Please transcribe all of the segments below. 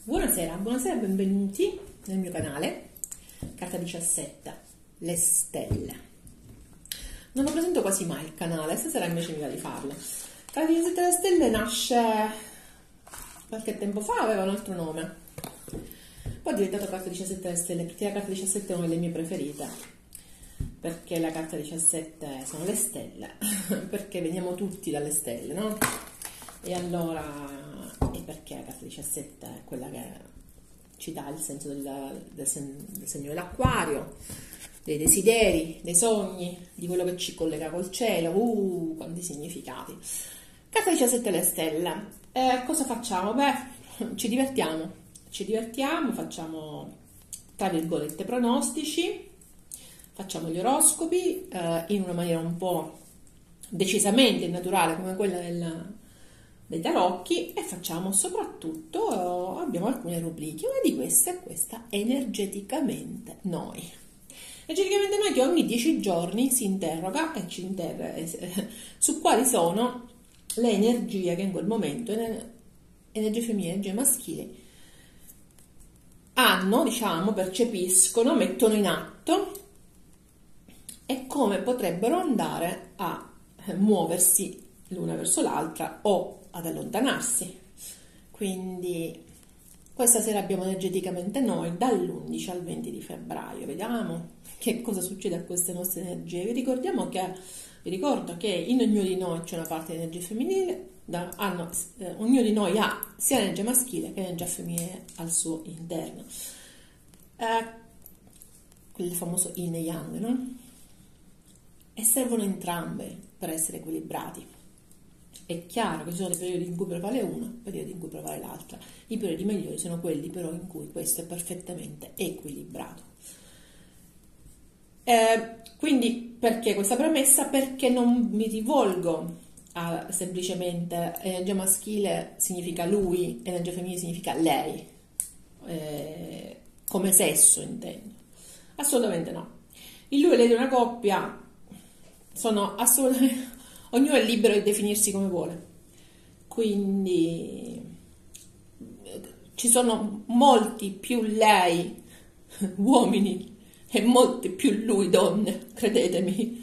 Buonasera, buonasera, benvenuti nel mio canale. Carta 17, le stelle. Non lo presento quasi mai il canale, stasera invece mi va di farlo. Carta 17 le stelle nasce qualche tempo fa, aveva un altro nome. Poi è diventato carta 17 le stelle perché la carta 17 è una delle mie preferite. Perché la carta 17 sono le stelle, perché veniamo tutti dalle stelle, no? E allora, e perché la carta 17 è quella che ci dà il senso del segno dell'acquario, dei desideri, dei sogni, di quello che ci collega col cielo, quanti significati. Carta 17 le stelle. Cosa facciamo? Beh, ci divertiamo, facciamo tra virgolette pronostici, facciamo gli oroscopi in una maniera un po' decisamente naturale come quella dei tarocchi, e facciamo soprattutto, abbiamo alcune rubriche. Una di queste è questa energeticamente noi. Energeticamente noi, che ogni 10 giorni si interroga e ci interroga su quali sono le energie che in quel momento, energie femminili, energie maschili, hanno, diciamo, percepiscono, mettono in atto, e come potrebbero andare a muoversi l'una verso l'altra o ad allontanarsi. Quindi questa sera abbiamo energeticamente noi dall'11 al 20 di febbraio. Vediamo che cosa succede a queste nostre energie. Vi ricordo che in ognuno di noi c'è una parte di energia femminile, ognuno di noi ha sia l'energia maschile che l'energia femminile al suo interno. Il famoso yin e yang, no? E servono entrambe per essere equilibrati. È chiaro che ci sono dei periodi in cui prevale una, periodi in cui prevale l'altra. I periodi migliori sono quelli però in cui questo è perfettamente equilibrato. Quindi perché questa premessa? Perché non mi rivolgo a semplicemente energia maschile significa lui, energia femminile significa lei, come sesso intendo. Assolutamente no. Il lui e lei di una coppia sono assolutamente, ognuno è libero di definirsi come vuole, quindi ci sono molti più lei uomini e molti più lui donne, credetemi,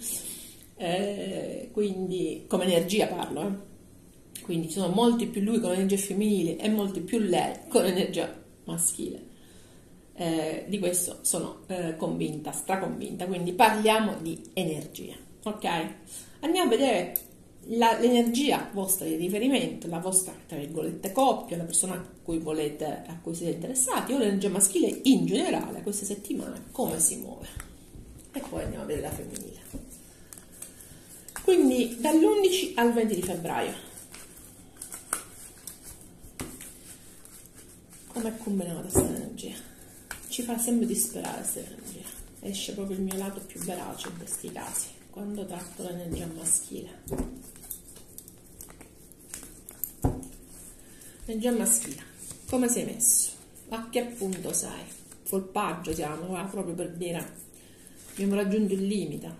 quindi come energia parlo, quindi ci sono molti più lui con energia femminile e molti più lei con energia maschile. Di questo sono convinta, straconvinta, quindi parliamo di energia. Ok, andiamo a vedere l'energia vostra di riferimento, la vostra, tra virgolette, coppia, la persona a cui siete interessati, o l'energia maschile in generale queste settimane, come si muove. E poi andiamo a vedere la femminile. Quindi dall'11 al 20 di febbraio. Com'è combinata questa energia? Ci fa sempre disperare questa energia. Esce proprio il mio lato più verace in questi casi, quando tratto l'energia maschile. Energia maschile, come sei messo? A che punto sei? Folpaggio siamo, proprio per dire, abbiamo raggiunto il limite.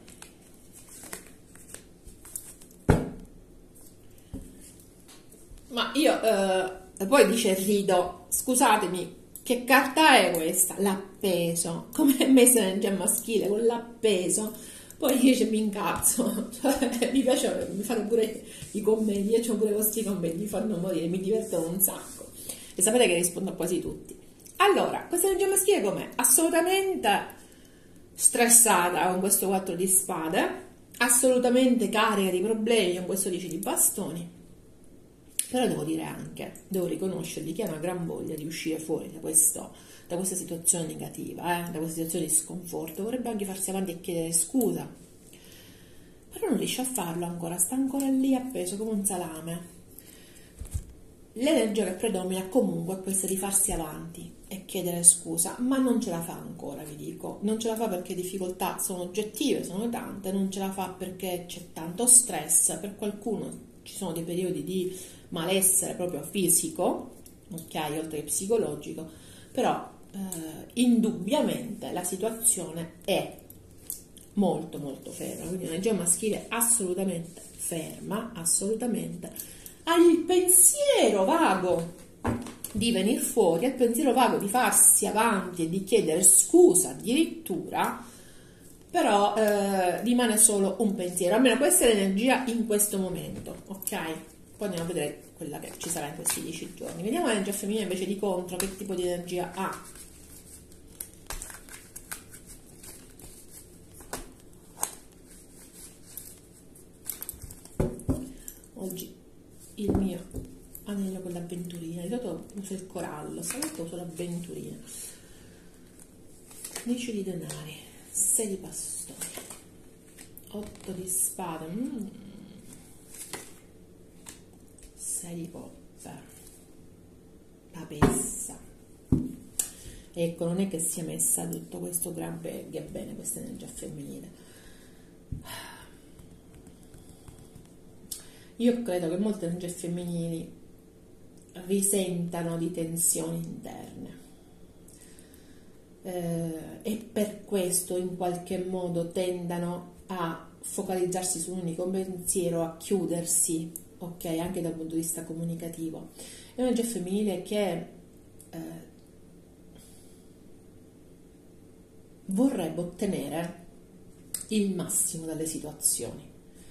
Ma io, poi dice rido, scusatemi, che carta è questa? L'appeso. Come è messa l'energia maschile con l'appeso? Poi dice mi incazzo, mi piace, mi fanno pure i commenti, io ho pure questi commenti, mi fanno morire, mi divertono un sacco. E sapete che rispondo a quasi tutti. Allora, questa energia maschile com'è? Assolutamente stressata con questo 4 di spade, assolutamente carica di problemi con questo 10 di bastoni, però devo riconoscergli che ha una gran voglia di uscire fuori da questa situazione negativa, da questa situazione di sconforto. Vorrebbe anche farsi avanti e chiedere scusa, però non riesce a farlo ancora, sta ancora lì appeso come un salame. L'energia che predomina comunque è questa di farsi avanti e chiedere scusa, ma non ce la fa ancora, vi dico. Non ce la fa perché difficoltà sono oggettive, sono tante, non ce la fa perché c'è tanto stress, per qualcuno ci sono dei periodi di malessere proprio fisico, ok, oltre che psicologico, però indubbiamente la situazione è molto molto ferma, quindi l'energia maschile assolutamente ferma, assolutamente ha il pensiero vago di venire fuori, al pensiero vago di farsi avanti e di chiedere scusa addirittura, però rimane solo un pensiero, almeno questa è l'energia in questo momento, ok? Poi andiamo a vedere quella che ci sarà in questi 10 giorni. Vediamo l'energia femminile invece di contro, che tipo di energia ha. Oggi il mio anello con l'avventurina, di solito uso il corallo, stavolta uso l'avventurina. 10 di denari, 6 di bastoni, 8 di spade, 6 di coppe, papessa. Ecco, non è che sia messa tutto questo gran bene questa energia femminile. Io credo che molte energie femminili risentano di tensioni interne e per questo in qualche modo tendano a focalizzarsi su un unico pensiero, a chiudersi, ok, anche dal punto di vista comunicativo. È un'energia femminile che vorrebbe ottenere il massimo dalle situazioni.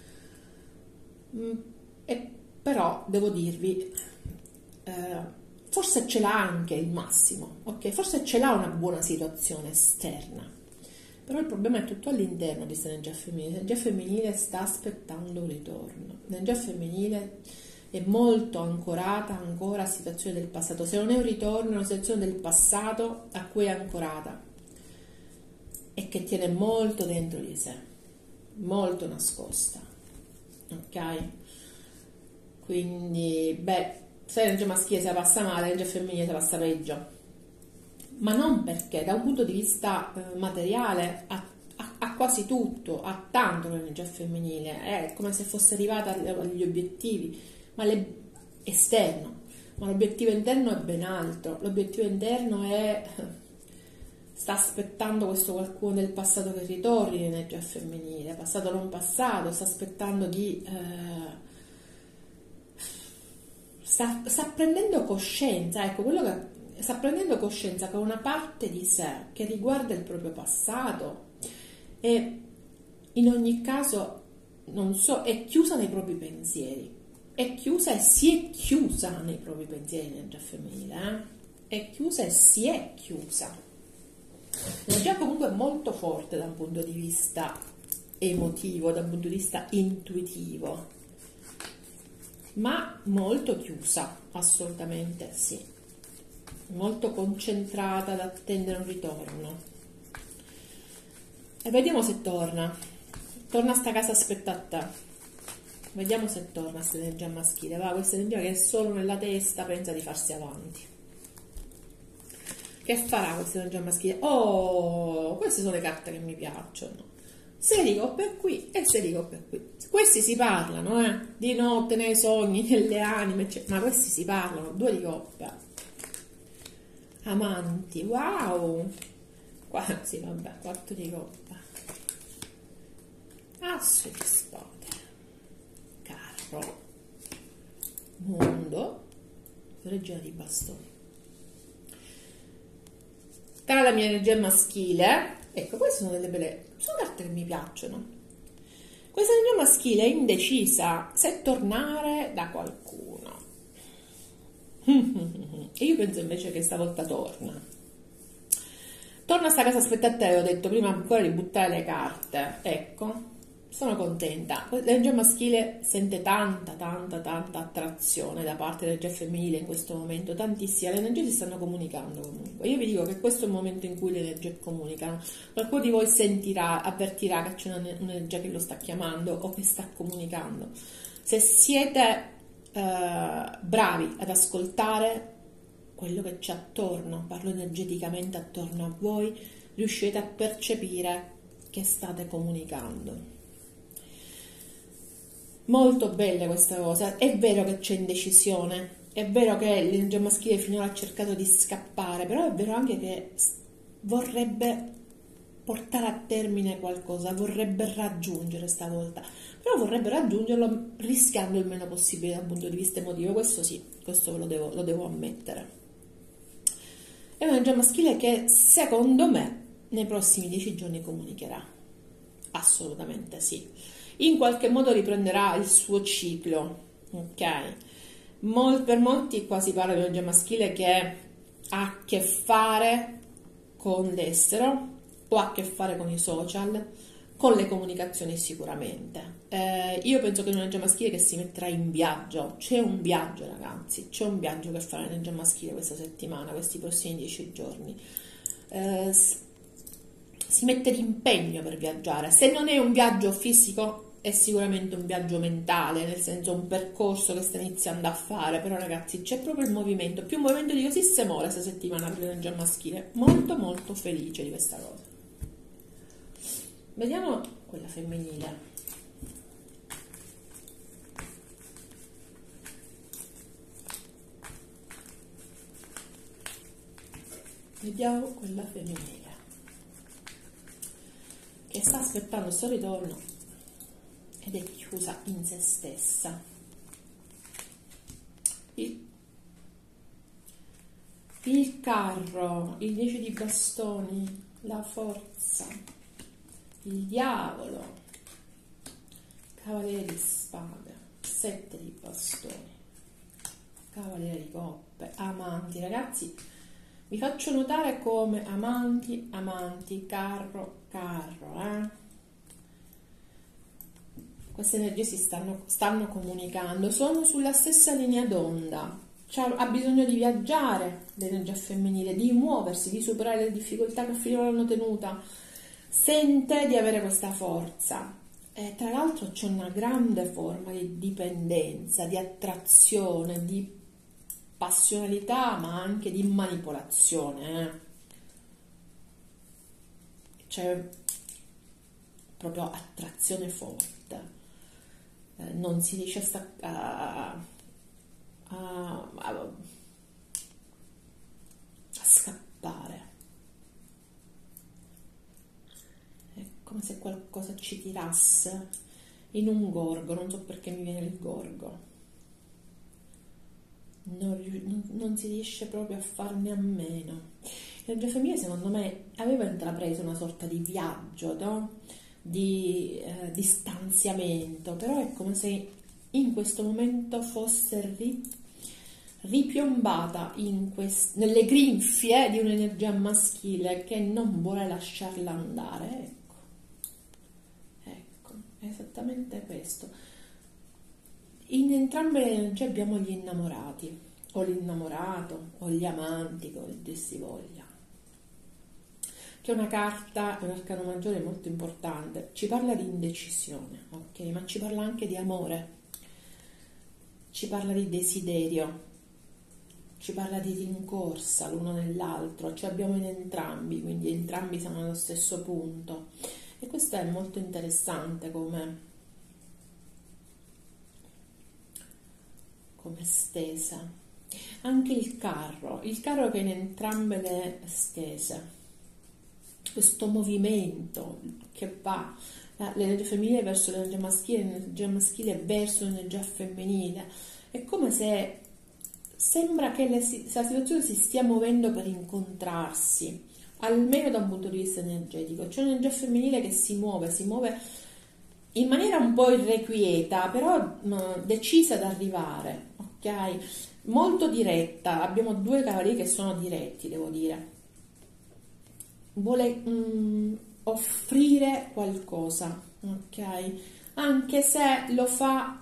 E però devo dirvi, forse ce l'ha anche il massimo, ok? Forse ce l'ha una buona situazione esterna, però il problema è tutto all'interno di questa energia femminile. L'energia femminile sta aspettando un ritorno, l'energia femminile è molto ancorata ancora a situazioni del passato. Se non è un ritorno, è una situazione del passato a cui è ancorata e che tiene molto dentro di sé, molto nascosta, ok? Quindi, se l'energia maschile si passa male, l'energia femminile si passa peggio, ma non perché da un punto di vista materiale ha quasi tutto, ha tanto l'energia femminile, è come se fosse arrivata agli obiettivi, ma esterno, ma l'obiettivo interno è ben altro. L'obiettivo interno sta aspettando questo qualcuno del passato che ritorni l'energia femminile, passato non passato, sta aspettando di sta prendendo coscienza, ecco, quello che sta prendendo coscienza che una parte di sé che riguarda il proprio passato e in ogni caso è chiusa nei propri pensieri, è chiusa e si è chiusa nei propri pensieri l'energia femminile, è chiusa e si è chiusa. L'energia comunque è molto forte da un punto di vista emotivo, da un punto di vista intuitivo, ma molto chiusa, assolutamente sì, molto concentrata ad attendere un ritorno. E vediamo se torna a sta casa, aspetta a te, vediamo se torna questa energia maschile. Va, questa energia che è solo nella testa pensa di farsi avanti. Che farà questa energia maschile? Oh, queste sono le carte che mi piacciono. 6 di coppe qui e 6 di coppe qui. Questi si parlano, di notte, nei sogni, nelle anime, ma questi si parlano. 2 di coppe. Amanti, wow. Sì, vabbè, 4 di coppe. Asso di spade. Carro. Mondo. Regina di bastoni. Tra la mia energia maschile, ecco, queste sono delle belle, sono carte che mi piacciono. Questa energia maschile è indecisa se tornare da qualcuno. E io penso invece che stavolta torna a sta casa, aspetta a te, ho detto prima ancora di buttare le carte, ecco. Sono contenta. L'energia maschile sente tanta attrazione da parte dell'energia femminile in questo momento, tantissima. Le energie si stanno comunicando comunque. Io vi dico che questo è il momento in cui le energie comunicano. Qualcuno di voi sentirà, avvertirà che c'è un'energia che lo sta chiamando o che sta comunicando. Se siete bravi ad ascoltare quello che c'è attorno, parlo energeticamente attorno a voi, riuscite a percepire che state comunicando. Molto bella questa cosa. È vero che c'è indecisione, è vero che l'energia maschile finora ha cercato di scappare, però è vero anche che vorrebbe portare a termine qualcosa, vorrebbe raggiungere stavolta, però vorrebbe raggiungerlo rischiando il meno possibile dal punto di vista emotivo. Questo sì, questo lo devo ammettere. è un'energia maschile che secondo me nei prossimi 10 giorni comunicherà. Assolutamente sì. In qualche modo riprenderà il suo ciclo, ok? Per molti qua si parla di un'energia maschile che ha a che fare con l'estero o ha a che fare con i social, con le comunicazioni sicuramente. Io penso che è un'energia maschile che si metterà in viaggio. C'è un viaggio, ragazzi, c'è un viaggio che farà l'energia maschile questa settimana, questi prossimi 10 giorni. Si mette l'impegno per viaggiare. Se non è un viaggio fisico, è sicuramente un viaggio mentale, nel senso un percorso che sta iniziando a fare. Però ragazzi, c'è proprio il movimento, più movimento di così si muore questa settimana per l'energia maschile. Molto molto felice di questa cosa. Vediamo quella femminile. Vediamo quella femminile che sta aspettando il suo ritorno ed è chiusa in se stessa. Il carro, il 10 di bastoni, la forza, il diavolo, cavaliere di spade, 7 di bastoni, cavaliere di coppe, amanti. Ragazzi, vi faccio notare come amanti, amanti, carro, queste energie si stanno comunicando, sono sulla stessa linea d'onda, cioè, ha bisogno di viaggiare l'energia femminile, di muoversi, di superare le difficoltà che finora l'hanno tenuta, sente di avere questa forza. E tra l'altro c'è una grande forma di dipendenza, di attrazione, di passionalità, ma anche di manipolazione. C'è proprio attrazione forte. Non si riesce a scappare. È come se qualcosa ci tirasse in un gorgo, non so perché mi viene il gorgo. Non si riesce proprio a farne a meno. L'energia femminile secondo me aveva intrapreso una sorta di viaggio, no? Di distanziamento, però è come se in questo momento fosse ripiombata nelle grinfie di un'energia maschile che non vuole lasciarla andare. Ecco, è esattamente questo. In entrambe le energie abbiamo gli innamorati, o l'innamorato, o gli amanti, come dir si voglia. Che è una carta, un arcano maggiore molto importante, ci parla di indecisione, ok? Ma ci parla anche di amore, ci parla di desiderio, ci parla di rincorsa l'uno nell'altro, ci abbiamo in entrambi, quindi entrambi siamo allo stesso punto. E questo è molto interessante come stesa. Anche il carro che è in entrambe le stese. Questo movimento che va l'energia femminile verso l'energia maschile verso l'energia femminile. È come se sembra che la situazione si stia muovendo per incontrarsi, almeno da un punto di vista energetico. C'è un'energia femminile che si muove in maniera un po' irrequieta, però decisa ad arrivare, ok? Molto diretta. Abbiamo due cavalieri che sono diretti, devo dire. Vuole offrire qualcosa, ok? Anche se lo fa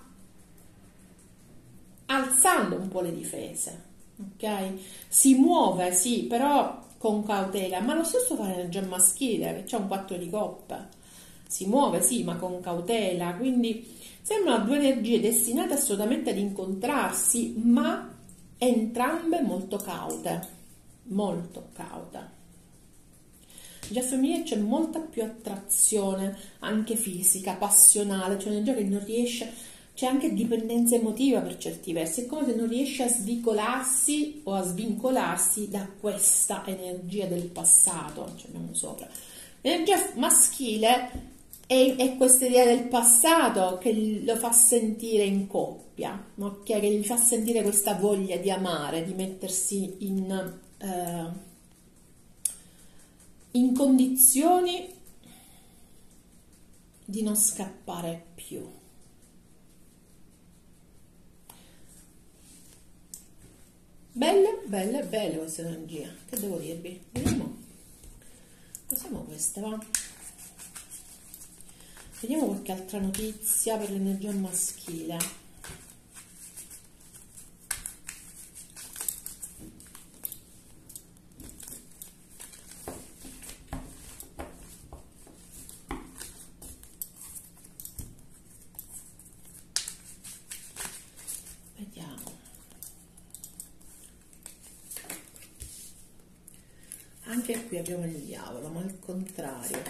alzando un po' le difese, ok? Si muove, sì, però con cautela, ma lo stesso fa l'energia maschile, che c'è un 4 di coppe. Si muove, sì, ma con cautela, quindi sembrano due energie destinate assolutamente ad incontrarsi, ma entrambe molto caute, molto caute. Già femminile c'è molta più attrazione, anche fisica, passionale, c'è un'energia che non riesce, c'è anche dipendenza emotiva per certi versi, è come se non riesce a svicolarsi o a svincolarsi da questa energia del passato, ci abbiamo sopra. L'energia maschile è questa idea del passato che lo fa sentire in coppia, okay? Che gli fa sentire questa voglia di amare, di mettersi in in condizioni di non scappare più. Belle, belle, belle questa energia, che devo dirvi? Vediamo, usiamo questa, va? Vediamo qualche altra notizia per l'energia maschile. Anche qui abbiamo il diavolo, ma al contrario.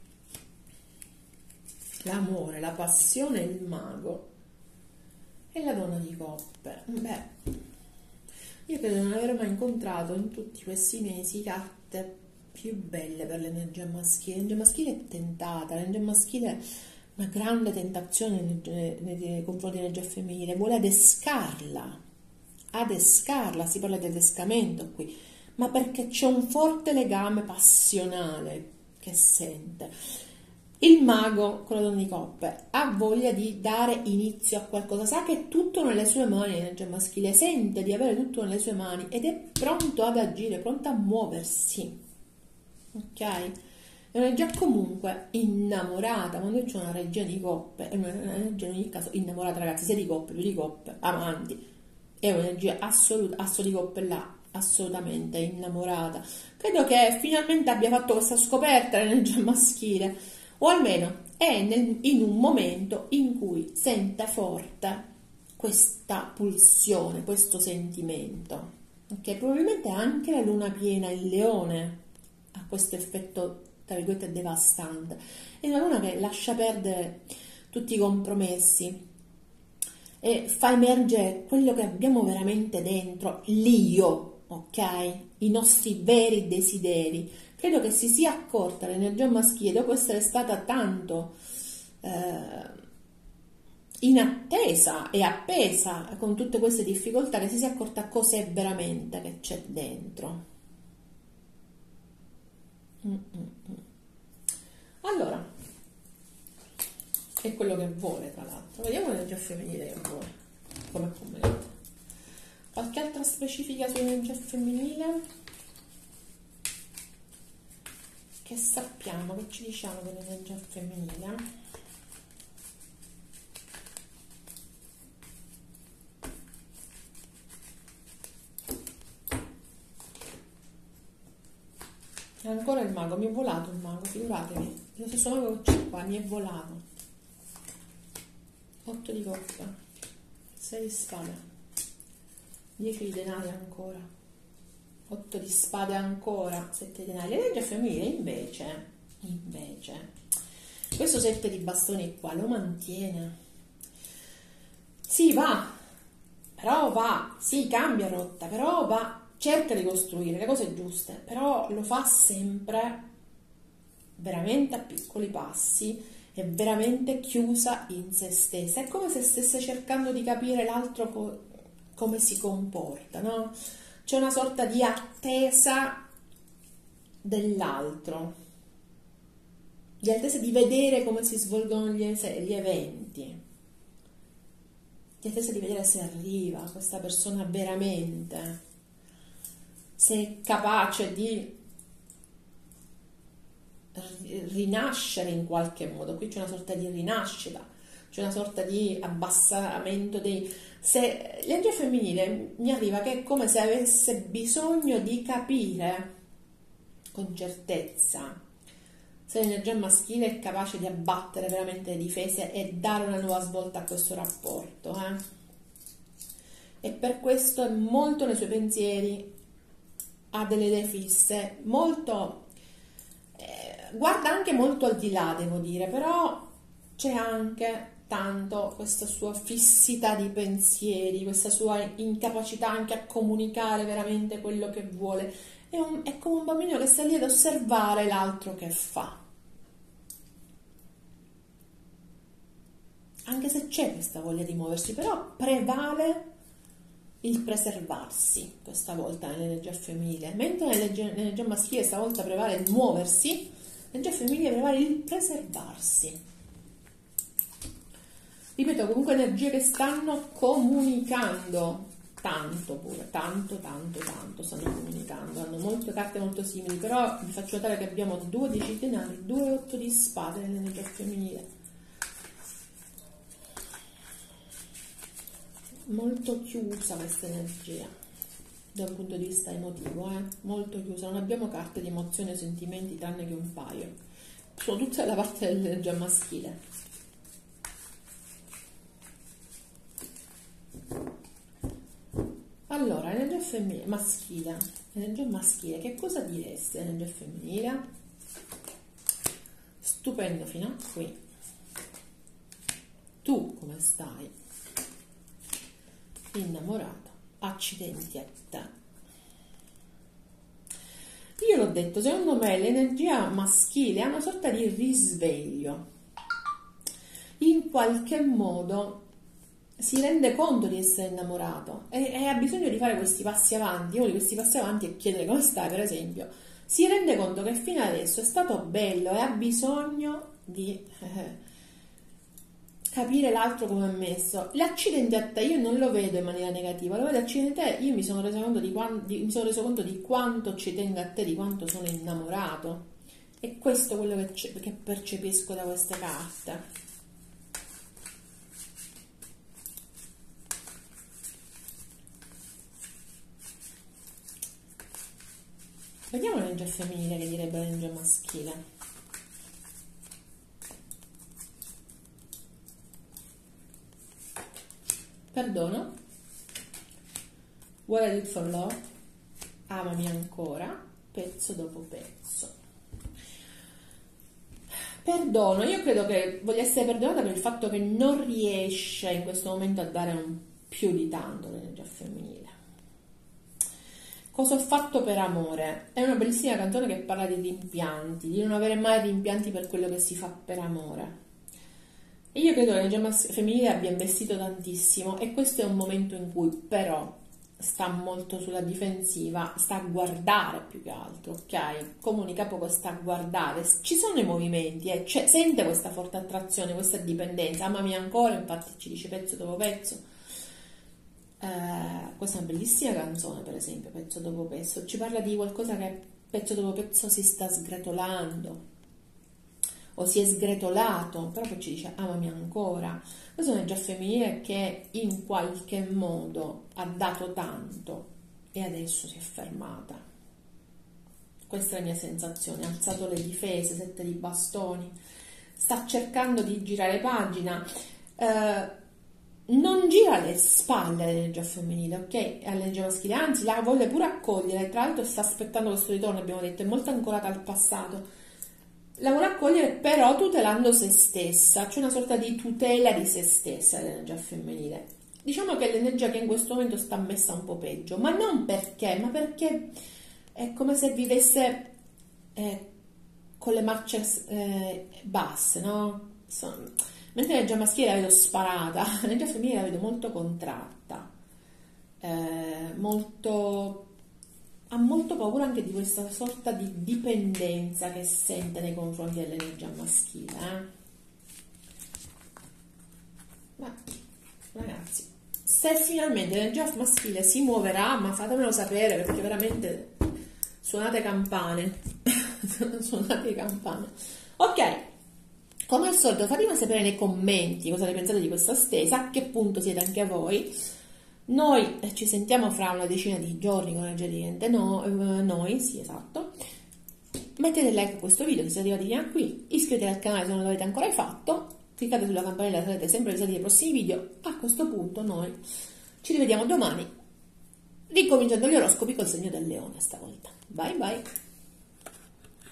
L'amore, la passione, il mago e la donna di coppe. Beh, io credo di non aver mai incontrato in tutti questi mesi carte più belle per l'energia maschile. L'energia maschile è tentata, l'energia maschile è una grande tentazione nei confronti dell'energia femminile, vuole adescarla, si parla di adescamento qui, ma perché c'è un forte legame passionale che sente. Il mago, con la donna di coppe, ha voglia di dare inizio a qualcosa, sa che è tutto nelle sue mani, l'energia maschile, sente di avere tutto nelle sue mani ed è pronto ad agire, pronto a muoversi, ok? È un'energia comunque innamorata. Quando c'è una regia di coppe, è un'energia in ogni caso innamorata, ragazzi, sia di coppe, più di coppe, amanti, è un'energia assoluta, asso di coppe là, assolutamente innamorata. Credo che finalmente abbia fatto questa scoperta l'energia maschile, o almeno è in un momento in cui sente forte questa pulsione, questo sentimento. Ok, probabilmente anche la luna piena in Leone ha questo effetto, tra virgolette, devastante. È una luna che lascia perdere tutti i compromessi e fa emergere quello che abbiamo veramente dentro, l'io, ok? I nostri veri desideri. Credo che si sia accorta l'energia maschile, dopo essere stata tanto in attesa e appesa con tutte queste difficoltà, che si sia accorta cos'è veramente che c'è dentro. Allora, è quello che vuole, tra l'altro. Vediamo l'energia femminile che vuole, come commento. Qualche altra specifica sull'energia femminile? Che sappiamo, che ci diciamo dell'energia femminile? E ancora il mago, mi è volato il mago, figuratevi, lo stesso mago che c'è qua, mi è volato. 8 di coppe, 6 di spade, 10 di denari ancora, 8 di spade ancora, 7 di denari. L'energia femminile invece, questo 7 di bastoni qua lo mantiene. Sì, sì, cambia rotta, però va, cerca di costruire le cose giuste, però lo fa sempre veramente a piccoli passi, è veramente chiusa in se stessa. È come se stesse cercando di capire l'altro come si comporta, no? C'è una sorta di attesa dell'altro, di attesa di vedere come si svolgono gli eventi, di attesa di vedere se arriva questa persona veramente, se è capace di rinascere in qualche modo. Qui c'è una sorta di rinascita, c'è una sorta di abbassamento se l'energia femminile mi arriva che è come se avesse bisogno di capire con certezza se l'energia maschile è capace di abbattere veramente le difese e dare una nuova svolta a questo rapporto, e per questo è molto nei suoi pensieri, ha delle idee fisse, molto guarda anche molto al di là, devo dire, però c'è anche tanto questa sua fissità di pensieri, questa sua incapacità anche a comunicare veramente quello che vuole. È come un bambino che sta lì ad osservare l'altro che fa. Anche se c'è questa voglia di muoversi, però prevale il preservarsi questa volta nell'energia femminile, mentre nell'energia maschile stavolta prevale il muoversi, l'energia femminile prevale il preservarsi. Ripeto, comunque energie che stanno comunicando tanto pure, tanto stanno comunicando, hanno molte carte molto simili, però vi faccio notare che abbiamo 2 10 di denari, 2 8 di spade nell'energia femminile. Molto chiusa questa energia da un punto di vista emotivo, molto chiusa, non abbiamo carte di emozioni o sentimenti tranne che un paio, sono tutte dalla parte dell'energia maschile. Allora, energia femminile, maschile, energia maschile, che cosa direste energia femminile? Stupendo fino a qui. Tu come stai? Innamorato, accidenti a te. Io l'ho detto, secondo me l'energia maschile è una sorta di risveglio, in qualche modo si rende conto di essere innamorato e ha bisogno di fare questi passi avanti. Uno di questi passi avanti è chiedere come stai, per esempio. Si rende conto che fino adesso è stato bello e ha bisogno di capire l'altro come è messo. L'accidente a te io non lo vedo in maniera negativa, lo vedo accidente a te, io mi sono reso conto di quanto ci tengo a te, di quanto sono innamorato, e questo è quello che percepisco da queste carte. Vediamo l'energia femminile che direbbe l'energia maschile. Perdono. What I did for love. Amami ancora, pezzo dopo pezzo. Perdono, io credo che voglia essere perdonata per il fatto che non riesce in questo momento a dare un più di tanto l'energia femminile. Cosa ho fatto per amore? È una bellissima canzone che parla di rimpianti, di non avere mai rimpianti per quello che si fa per amore. E io credo che l'energia femminile abbia investito tantissimo, e questo è un momento in cui però sta molto sulla difensiva, sta a guardare più che altro, ok? Comunica poco, sta a guardare, ci sono i movimenti, sente questa forte attrazione, questa dipendenza, amami ancora, infatti ci dice pezzo dopo pezzo. Questa è una bellissima canzone, per esempio, pezzo dopo pezzo, ci parla di qualcosa che pezzo dopo pezzo si sta sgretolando o si è sgretolato, però poi ci dice amami ancora. Questa è un'energia femminile che in qualche modo ha dato tanto e adesso si è fermata. Questa è la mia sensazione, ha alzato le difese, 7 di bastoni, sta cercando di girare pagina, non gira le spalle all'energia femminile, ok? All'energia maschile, anzi la vuole pure accogliere, tra l'altro sta aspettando questo ritorno, abbiamo detto, è molto ancorata al passato, la vuole accogliere però tutelando se stessa, c'è una sorta di tutela di se stessa l'energia femminile. Diciamo che è l'energia che in questo momento sta messa un po' peggio, ma non perché, ma perché è come se vivesse con le marce basse, no? Mentre l'energia maschile la vedo sparata, l'energia femminile la vedo molto contratta, ha molto paura anche di questa sorta di dipendenza che sente nei confronti dell'energia maschile. Ma ragazzi, se finalmente l'energia maschile si muoverà, ma fatemelo sapere, perché veramente suonate campane. Suonate campane. Ok. Come al solito fatemi sapere nei commenti cosa ne pensate di questa stesa, a che punto siete anche voi. Noi ci sentiamo fra una decina di giorni con Energia Divente Noi, sì esatto. Mettete like a questo video se siete arrivati fino a qui, iscrivetevi al canale se non l'avete ancora fatto, cliccate sulla campanella, sarete sempre avvisati dei prossimi video. A questo punto noi ci rivediamo domani, ricominciando gli oroscopi col segno del leone stavolta. Bye bye!